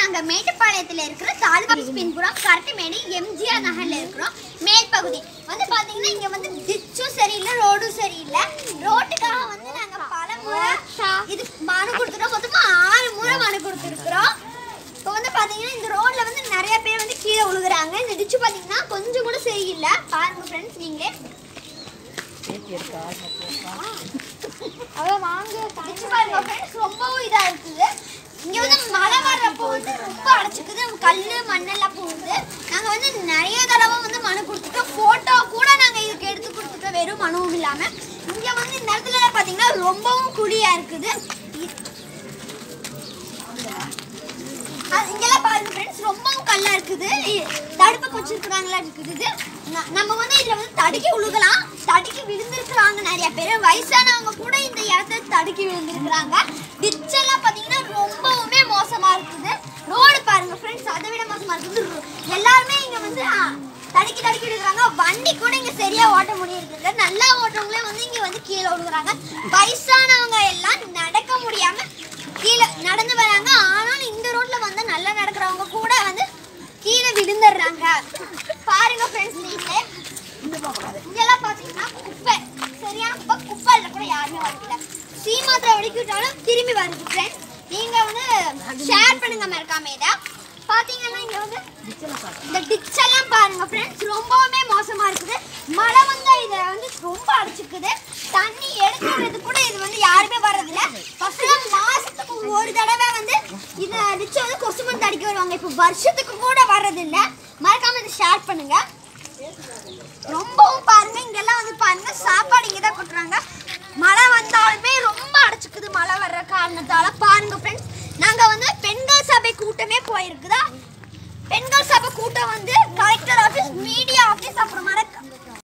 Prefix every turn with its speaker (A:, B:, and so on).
A: நாங்க மேட்டுப்பாளையத்துல இருக்கிற தாலுகா பின்புறம் கரட்டுமேடு எம்ஜிஆர் நகர்ல இருக்கிறோம். மேல் பகுதி வந்து பாத்தீங்கன்னா இங்க வந்து டிச்சும் சரியில்லை, ரோடும் சரியில்லை. ரோட்டுக்காக வந்து நாங்க பல முறை இது மனு கொடுத்துட்டோம். மொத்தமா 6 முறை மனு கொடுத்துருக்குறோம். இப்போ வந்து பாத்தீங்கன்னா இந்த ரோட்ல வந்து நிறைய பேர் வந்து கீழே விழுகுறாங்க. இந்த டிச்சு பாத்தீங்கன்னா கொஞ்சம் கூட சரியில்லை. பாருங்க ஃப்ரெண்ட்ஸ், நீங்களே ரொம்பவும் இதா இருக்குது. இங்க வந்து மழை வர்றப்போ வந்து ரொம்ப அடைச்சிக்குது, கல்லு மண்ணெல்லாம் போகுது. நாங்க வந்து நிறைய தடவை வந்து மனு கொடுத்துட்டோம். போட்டோ கூட நாங்க இதுக்கு எடுத்து கொடுத்துட்டோம், வெறும் மனுவும் இல்லாம. இங்க வந்து இந்த இடத்துல பாத்தீங்கன்னா ரொம்பவும் குழியா இருக்குது. இங்கெல்லாம் பாருங்க ஃப்ரெண்ட்ஸ், ரொம்பவும் கல்லா இருக்குது. தடுப்புக்கு வச்சிருக்கிறாங்களா இருக்குது. நம்ம வந்து இதுல வந்து தடுக்கி விழுகலாம். தடுக்கி விழுந்திருக்கிறாங்க நிறைய பேர். வயசானவங்க கூட இந்த இடத்துல தடுக்கி விழுந்திருக்கிறாங்க. டிச்செல்லாம் பாத்தீங்கன்னா ரொம்பவுமே மோசமா இருக்குது. ரோடு பாருங்க ஃப்ரெண்ட்ஸ், அதை விட மோசமா இருக்குது. எல்லாருமே இங்க வந்து தடுக்கி விழுகிறாங்க. வண்டி கூட இங்க சரியா ஓட்ட முடியறது. நல்லா ஓட்டுறவங்களே வந்து இங்க வந்து கீழே விழுகிறாங்க. வயசானவங்க எல்லாம் நடக்க முடியாம கீழே நடந்து வராங்க. ஆனாலும் இந்த ரோட்ல வந்து நல்லா நடக்கிறவங்க கூட வந்து கீழே விழுந்துடுறாங்க. பாருங்க ஃப்ரெண்ட்ஸ், நீங்களே இங்கெல்லாம் பாத்தீங்கன்னா குப்பை, சரியான குப்பை இல்லை கூட யாருமே வரல. சீமாத்திரை வெடிக்கி விட்டாலும் திரும்பி வருது. ஃப்ரெண்ட்ஸ், நீங்க வந்து ஷேர் பண்ணுங்க மறக்காம. இதை பாத்தீங்கன்னா இங்க வந்து இந்த டிச்செல்லாம் பாருங்க ஃப்ரெண்ட்ஸ், ரொம்பவுமே மோசமா இருக்குது. மழை வந்தா இதை வந்து ரொம்ப அடைச்சிக்குது. தண்ணி எடுக்கிறது கூட இது வந்து யாருமே வர்றதில்ல. ஃபர்ஸ்ட்லாம் மாசத்துக்கு ஒரு தடவை வந்து இந்த டிச்சை வந்து கொசு மருந்து அடிக்க வருவாங்க. இப்போ வருஷத்துக்கு கூட வர்றதில்லை. மறக்காம இதை ஷேர் பண்ணுங்க. ரொம்பவும் பாருங்க, இங்கெல்லாம் வந்து பாருங்க சாப்பாடு இங்கே தான் கொட்டுறாங்க. மழை வந்தாலுமே ரொம்ப அடைச்சிக்குது. மழை வர்ற காரணத்தால பாருங்க ஃப்ரெண்ட்ஸ், நாங்க வந்து பெண்கள் சபை கூட்டமே போயிருக்குதா. பெண்கள் சபை கூட்டம் வந்து